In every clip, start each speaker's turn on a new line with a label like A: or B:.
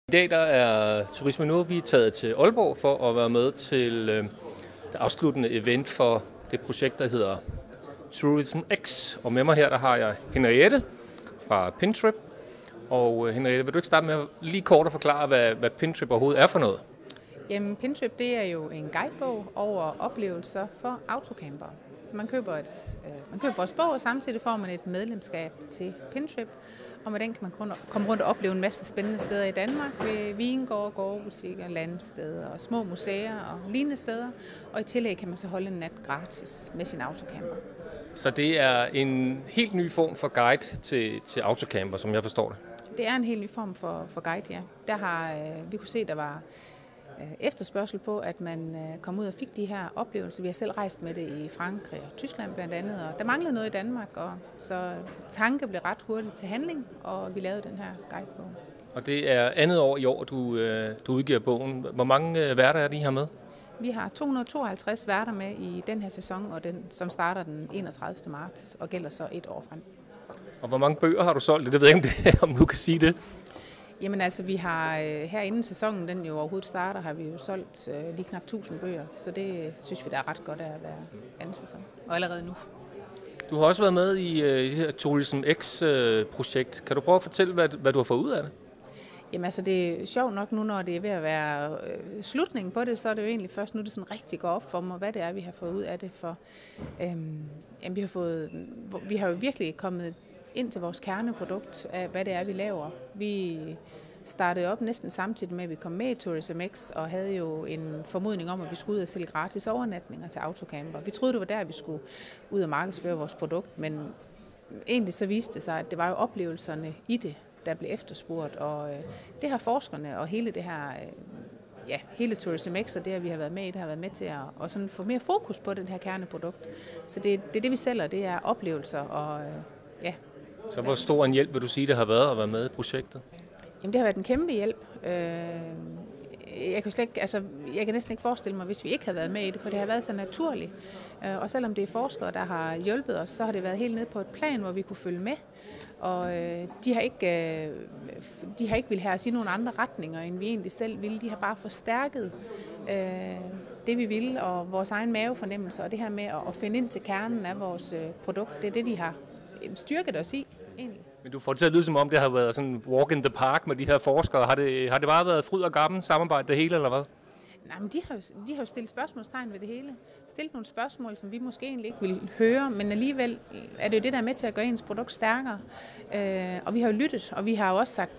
A: I dag der er Turisme Nu. Vi er taget til Aalborg for at være med til det afsluttende event for det projekt, der hedder Tourism X. Og med mig her, der har jeg Henriette fra Pintrip. Og Henriette, vil du ikke starte med lige kort at forklare, hvad Pintrip overhovedet er for noget?
B: Jamen, Pintrip, det er jo en guidebog over oplevelser for autocampere. Så man køber vores bog, og samtidig får man et medlemskab til Pintrip. Og med den kan man komme rundt og opleve en masse spændende steder i Danmark, ved vingårde, gårdbutikker, landsteder og små museer og lignende steder. Og i tillæg kan man så holde en nat gratis med sin autocamper.
A: Så det er en helt ny form for guide til autocamper, som jeg forstår det?
B: Det er en helt ny form for guide, ja. Der har vi kunne se, der var efterspørgsel på, at man kom ud og fik de her oplevelser. Vi har selv rejst med det i Frankrig og Tyskland blandt andet, og der manglede noget i Danmark, og så tanke blev ret hurtigt til handling, og vi lavede den her guidebog.
A: Og det er andet år i år, du udgiver bogen. Hvor mange værter er det, I har med?
B: Vi har 252 værter med i den her sæson, og den, som starter den 31. marts og gælder så et år frem.
A: Og hvor mange bøger har du solgt? Det ved jeg ikke, om du kan sige det.
B: Jamen altså, vi har her inden sæsonen, den jo overhovedet starter, har vi jo solgt lige knap 1000 bøger. Så det synes vi, der er ret godt af at være anden sæson. Og allerede nu.
A: Du har også været med i det her Tourism X-projekt. Kan du prøve at fortælle, hvad du har fået ud af det?
B: Jamen altså, det er sjovt nok nu, når det er ved at være slutningen på det, så er det jo egentlig først nu, det sådan rigtig går op for mig, hvad det er, vi har fået ud af det. For vi har jo virkelig kommet ind til vores kerneprodukt af, hvad det er, vi laver. Vi startede op næsten samtidig med, at vi kom med i Tourism X, og havde jo en formodning om, at vi skulle ud og sælge gratis overnatninger til autocamper. Vi troede, det var der, vi skulle ud og markedsføre vores produkt, men egentlig så viste det sig, at det var jo oplevelserne i det, der blev efterspurgt, og det har forskerne og hele det her, hele Tourism X og det, at vi har været med i, det har været med til at sådan få mere fokus på den her kerneprodukt. Så det er det, vi sælger, det er oplevelser, og ja.
A: Så hvor stor en hjælp vil du sige, det har været at være med i projektet?
B: Jamen, det har været en kæmpe hjælp. Jeg kan næsten ikke forestille mig, hvis vi ikke havde været med i det, for det har været så naturligt. Og selvom det er forskere, der har hjulpet os, så har det været helt nede på et plan, hvor vi kunne følge med. Og de har ikke ville have os i nogle andre retninger, end vi egentlig selv ville. De har bare forstærket det, vi ville, og vores egen mavefornemmelse, og det her med at finde ind til kernen af vores produkt. Det er det, de har styrket os i, egentlig.
A: Men du får det til at lyde, som om det har været sådan walk in the park med de her forskere. Har det bare været fryd og gammel samarbejde det hele, eller hvad?
B: Nej, men de har jo stillet spørgsmålstegn ved det hele. Stillet nogle spørgsmål, som vi måske egentlig ikke ville høre, men alligevel er det jo det, der er med til at gøre ens produkt stærkere. Og vi har jo lyttet, og vi har jo også sagt,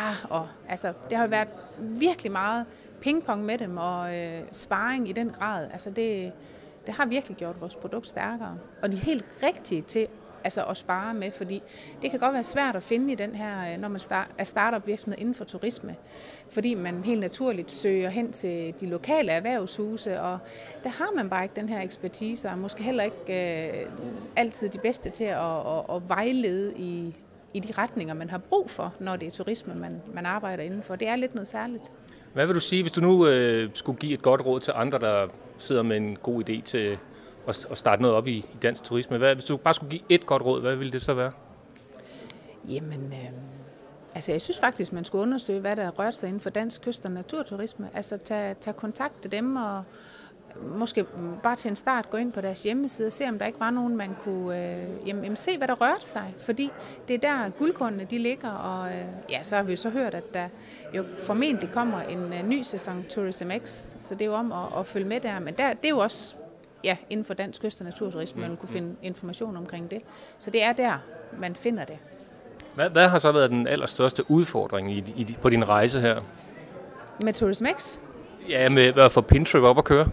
B: det har jo været virkelig meget pingpong med dem, og sparring i den grad. Altså det har virkelig gjort vores produkt stærkere. Og de er helt rigtige til at spare med, fordi det kan godt være svært at finde i den her, når man er startup virksomhed inden for turisme, fordi man helt naturligt søger hen til de lokale erhvervshuse, og der har man bare ikke den her ekspertise, og måske heller ikke altid de bedste til at vejlede i de retninger, man har brug for, når det er turisme, man arbejder indenfor. Det er lidt noget særligt.
A: Hvad vil du sige, hvis du nu skulle give et godt råd til andre, der sidder med en god idé til at starte noget op i dansk turisme? Hvis du bare skulle give et godt råd, hvad ville det så være?
B: Jamen, jeg synes faktisk, man skulle undersøge, hvad der rørt sig inden for dansk kyst- og naturturisme. Altså tage kontakt til dem, og måske bare til en start gå ind på deres hjemmeside og se, om der ikke var nogen, man kunne se, hvad der rørte sig. Fordi det er der guldkornene de ligger, og så har vi jo så hørt, at der jo formentlig kommer en ny sæson Tourism X, så det er jo om at følge med der. Men det er jo også inden for dansk kyst- og naturturisme, man kunne finde information omkring det. Så det er der, man finder det.
A: Hvad har så været den allerstørste udfordring på din rejse her?
B: Med Tourism X?
A: Ja, med at få Pintrip op at køre.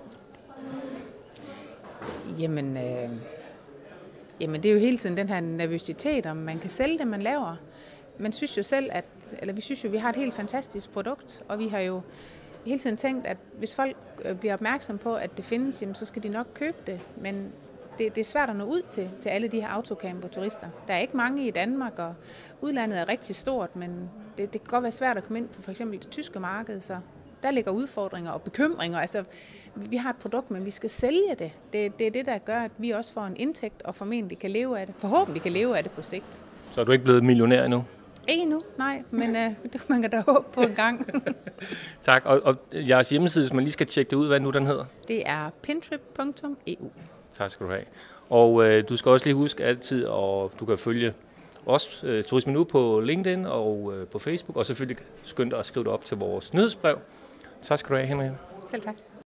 B: Jamen, det er jo hele tiden den her nervøsitet, om man kan sælge det, man laver. Man synes jo selv, vi synes jo, vi har et helt fantastisk produkt, og vi har jo hele tiden tænkt, at hvis folk bliver opmærksom på, at det findes, jamen, så skal de nok købe det. Men det er svært at nå ud til alle de her autocamper-turister. Der er ikke mange i Danmark, og udlandet er rigtig stort, men det kan godt være svært at komme ind på for eksempel det tyske marked, så der ligger udfordringer og bekymringer. Altså, vi har et produkt, men vi skal sælge det. Det er det, der gør, at vi også får en indtægt og formentlig kan leve af det. Forhåbentlig kan leve af det på sigt.
A: Så er du ikke blevet millionær endnu?
B: Ikke endnu, nej, men man kan da håbe på en gang.
A: Tak, og jeres hjemmeside, hvis man lige skal tjekke det ud, hvad nu den hedder?
B: Det er pintrip.eu.
A: Tak skal du have. Og du skal også lige huske altid, og du kan følge os, Turisme Nu, på LinkedIn og på Facebook, og selvfølgelig skynd dig at skrive dig op til vores nyhedsbrev. Tak skal du have, Henriette.
B: Selv tak.